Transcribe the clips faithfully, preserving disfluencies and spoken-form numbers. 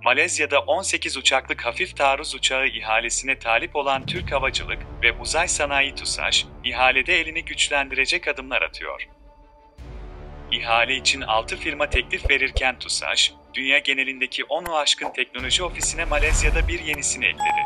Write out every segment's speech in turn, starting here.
Malezya'da on sekiz uçaklık hafif taarruz uçağı ihalesine talip olan Türk Havacılık ve Uzay Sanayi TUSAŞ, ihalede elini güçlendirecek adımlar atıyor. İhale için altı firma teklif verirken TUSAŞ, dünya genelindeki onu aşkın teknoloji ofisine Malezya'da bir yenisini ekledi.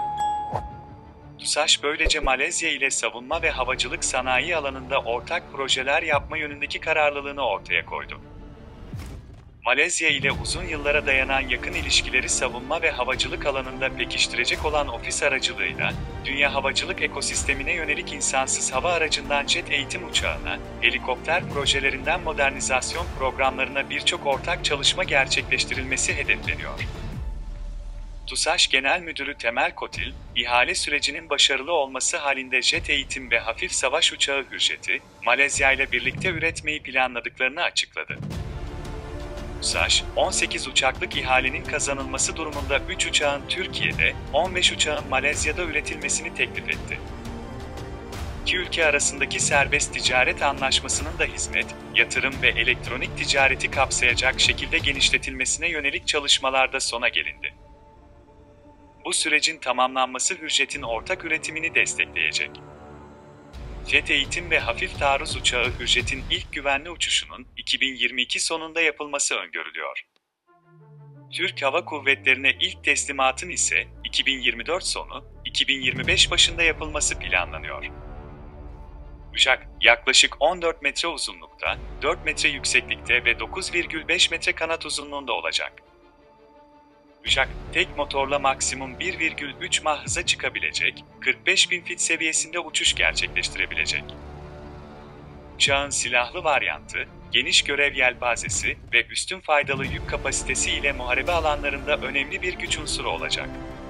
TUSAŞ böylece Malezya ile savunma ve havacılık sanayi alanında ortak projeler yapma yönündeki kararlılığını ortaya koydu. Malezya ile uzun yıllara dayanan yakın ilişkileri savunma ve havacılık alanında pekiştirecek olan ofis aracılığıyla, dünya havacılık ekosistemine yönelik insansız hava aracından jet eğitim uçağına, helikopter projelerinden modernizasyon programlarına birçok ortak çalışma gerçekleştirilmesi hedefleniyor. TUSAŞ Genel Müdürü Temel Kotil, ihale sürecinin başarılı olması halinde jet eğitim ve hafif savaş uçağı Hürjet'i, Malezya ile birlikte üretmeyi planladıklarını açıkladı. TUSAŞ, on sekiz uçaklık ihalenin kazanılması durumunda üç uçağın Türkiye'de, on beş uçağın Malezya'da üretilmesini teklif etti. İki ülke arasındaki serbest ticaret anlaşmasının da hizmet, yatırım ve elektronik ticareti kapsayacak şekilde genişletilmesine yönelik çalışmalarda sona gelindi. Bu sürecin tamamlanması Hürjet'in ortak üretimini destekleyecek. Jet eğitim ve hafif taarruz uçağı Hürjet'in ilk güvenli uçuşunun iki bin yirmi iki sonunda yapılması öngörülüyor. Türk Hava Kuvvetleri'ne ilk teslimatın ise iki bin yirmi dört sonu, iki bin yirmi beş başında yapılması planlanıyor. Uçak, yaklaşık on dört metre uzunlukta, dört metre yükseklikte ve dokuz virgül beş metre kanat uzunluğunda olacak. Uçak, tek motorla maksimum bir virgül üç Mach hıza çıkabilecek, kırk beş bin fit seviyesinde uçuş gerçekleştirebilecek. Uçağın silahlı varyantı, geniş görev yelpazesi ve üstün faydalı yük kapasitesi ile muharebe alanlarında önemli bir güç unsuru olacak.